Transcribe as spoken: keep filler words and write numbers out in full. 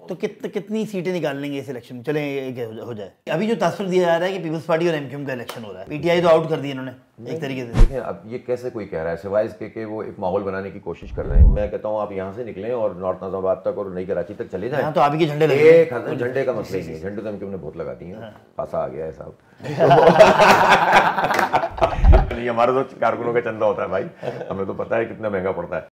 तो कित, कितनी सीटें निकाल लेंगे इस इलेक्शन में? चले हो जाए। अभी जो तासर दिया जा रहा है कि पीपल्स पार्टी और एमक्यूएम का इलेक्शन हो रहा है, पीटीआई तो आउट कर दी इन्होंने एक तरीके से। देखिए अब ये कैसे कोई कह रहा है, सिवाय इसके कि वो एक माहौल बनाने की कोशिश कर रहे हैं। मैं कहता हूँ आप यहाँ से निकलें और नॉर्थ नाजाबाद तक और नई कराची तक चले जाएं। तो आप के झंडे लगे, एक झंडे का मसला ही नहीं है, झंडे तो एमक्यूएम ने बहुत लगा दिए हैं, पासा आ गया है साहब। नहीं, हमारा तो कारकुनों का चंदा होता है भाई, हमें तो पता है कितना महंगा पड़ता है।